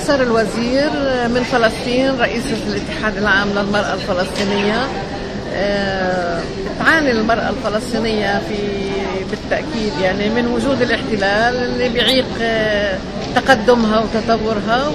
نصر الوزير من فلسطين رئيسة الاتحاد العام للمرأة الفلسطينية. تعاني المرأة الفلسطينية بالتأكيد يعني من وجود الاحتلال اللي بيعيق تقدمها وتطورها،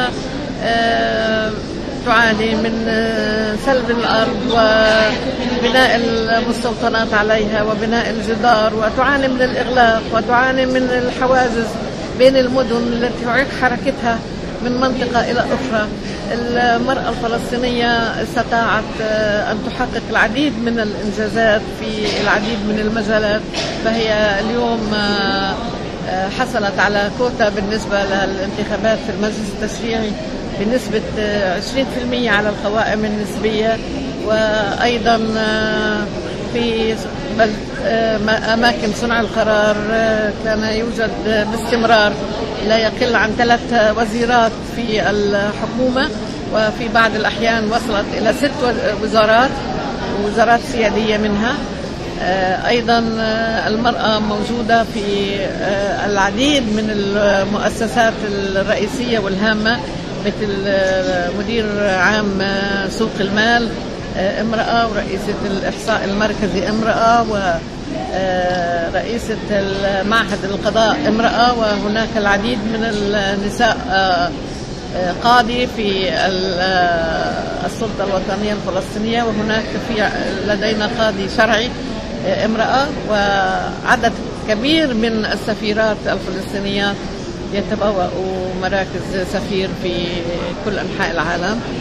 تعاني من سلب الأرض وبناء المستوطنات عليها وبناء الجدار، وتعاني من الإغلاق، وتعاني من الحواجز بين المدن التي تعيق حركتها من منطقة إلى أخرى. المرأة الفلسطينية استطاعت أن تحقق العديد من الإنجازات في العديد من المجالات، فهي اليوم حصلت على كوتا بالنسبة للانتخابات في المجلس التشريعي بنسبة 20% على القوائم النسبية، وأيضا في أماكن صنع القرار كان يوجد باستمرار لا يقل عن 3 وزيرات في الحكومة، وفي بعض الأحيان وصلت إلى 6 وزارات سيادية منها. أيضا المرأة موجودة في العديد من المؤسسات الرئيسية والهامة، مثل مدير عام سوق المال امرأة، ورئيسة الإحصاء المركزي امرأة، ورئيسة معهد القضاء امرأة، وهناك العديد من النساء قاضي في السلطة الوطنية الفلسطينية، وهناك لدينا قاضي شرعي امرأة، وعدد كبير من السفيرات الفلسطينيات يتبوأوا مراكز سفير في كل أنحاء العالم.